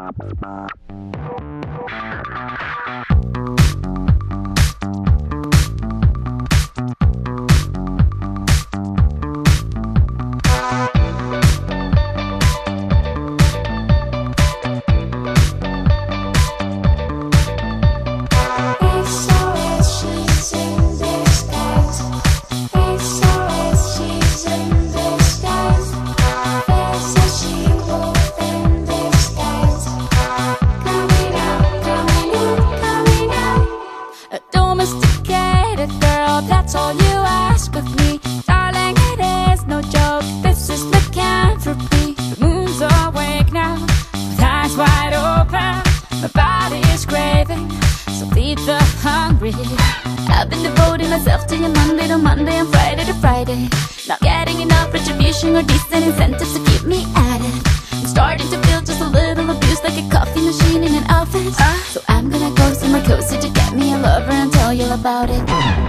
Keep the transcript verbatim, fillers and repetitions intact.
That's all you ask of me, darling, it is no joke, this is lycanthropy. The moon's awake now, with eyes wide open, my body is craving, so feed the hungry. I've been devoting myself to you Monday to Monday and Friday to Friday, not getting enough retribution or decent incentives to keep me at it. I'm starting to feel just a little abused, like a coffee machine in an office. uh, So I'm gonna go somewhere closer to get me a lover and tell you about it.